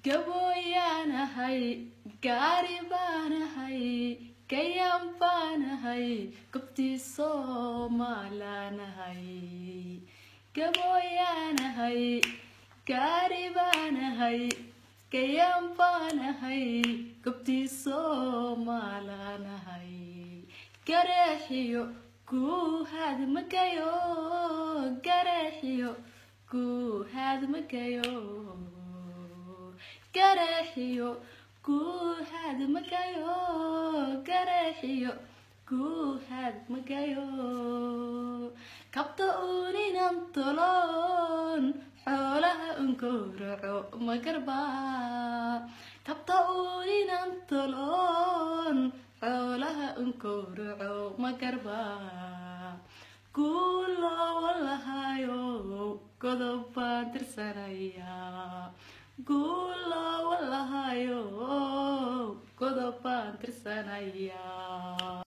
gaboyana hay garibana hay kayambana hay gobti Somalana hay gaboyana hay garibana hay kayambana hay gobti Somalana hay garaxiyo ku had magayo garaxiyo ku had magayo garaxiyo ku had magayo garaxiyo ku had magayo kabta uurinan tolon xoolaha unkuraco magarba kabta uurinan tolon xoolaha unkuraco magarba kulo walahayo godob baan tirsanaya guulo walahayo godob baan tirsanaya